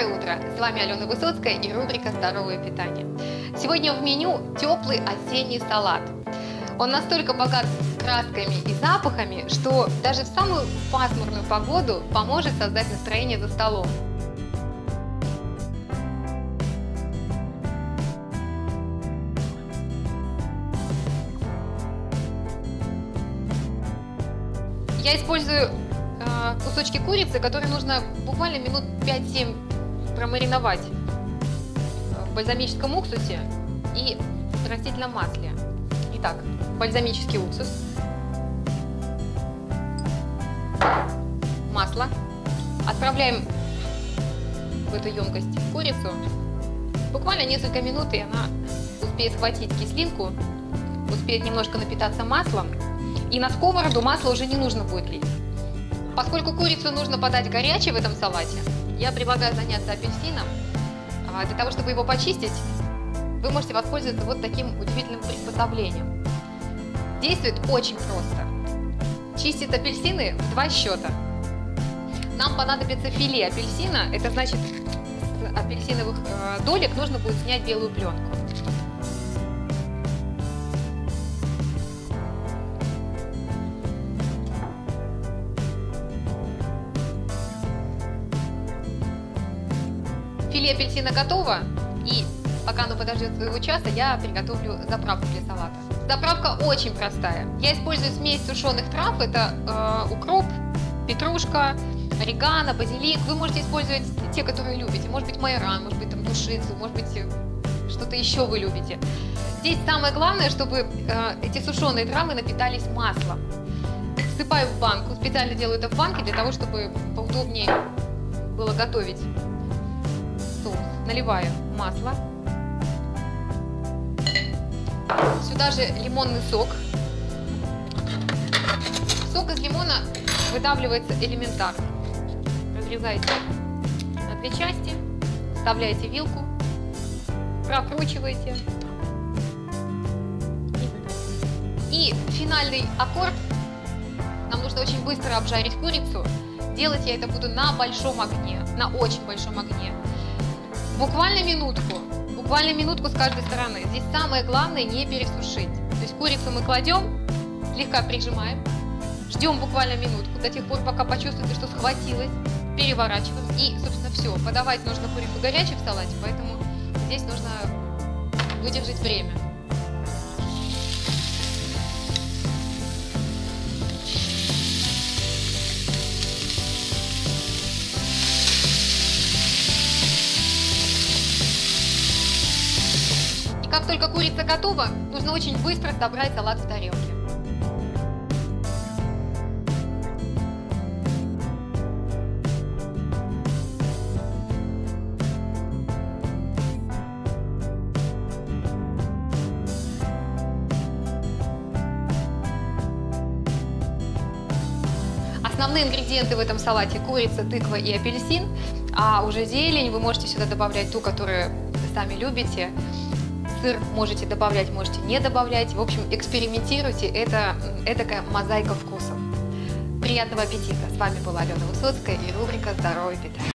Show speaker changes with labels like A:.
A: Доброе утро! С вами Алена Высоцкая и рубрика «Здоровое питание». Сегодня в меню теплый осенний салат. Он настолько богат красками и запахами, что даже в самую пасмурную погоду поможет создать настроение за столом. Я использую кусочки курицы, которые нужно буквально минут 5-7 промариновать в бальзамическом уксусе и растительном масле. Итак, бальзамический уксус, масло. Отправляем в эту емкость курицу. Буквально несколько минут, и она успеет схватить кислинку, успеет немножко напитаться маслом. И на сковороду масло уже не нужно будет лить. Поскольку курицу нужно подать горячей в этом салате, я предлагаю заняться апельсином. Для того, чтобы его почистить, вы можете воспользоваться вот таким удивительным приспособлением. Действует очень просто. Чистит апельсины в 2 счета. Нам понадобится филе апельсина, это значит, с апельсиновых долек нужно будет снять белую пленку. Филе апельсина готово, и пока оно подождет своего часа, я приготовлю заправку для салата. Заправка очень простая. Я использую смесь сушеных трав, это укроп, петрушка, орегано, базилик. Вы можете использовать те, которые любите. Может быть, майоран, может быть, там душицу, может быть, что-то еще вы любите. Здесь самое главное, чтобы эти сушеные травы напитались маслом. Всыпаю в банку. Специально делаю это в банке для того, чтобы поудобнее было готовить. Наливаю масло, сюда же лимонный сок. Сок из лимона выдавливается элементарно. Разрезаете на 2 части, вставляете вилку, прокручиваете. И финальный аккорд. Нам нужно очень быстро обжарить курицу. Делать я это буду на большом огне, на очень большом огне. Буквально минутку с каждой стороны. Здесь самое главное не пересушить. То есть курицу мы кладем, слегка прижимаем, ждем буквально минутку, до тех пор, пока почувствуете, что схватилось, переворачиваем. И, собственно, все. Подавать нужно курицу горячей в салате, поэтому здесь нужно выдержать время. Как только курица готова, нужно очень быстро собрать салат в тарелке. Основные ингредиенты в этом салате – курица, тыква и апельсин, а уже зелень вы можете сюда добавлять ту, которую сами любите. Сыр можете добавлять, можете не добавлять. В общем, экспериментируйте. Это такая мозаика вкусов. Приятного аппетита! С вами была Алена Высоцкая и рубрика «Здоровое питание».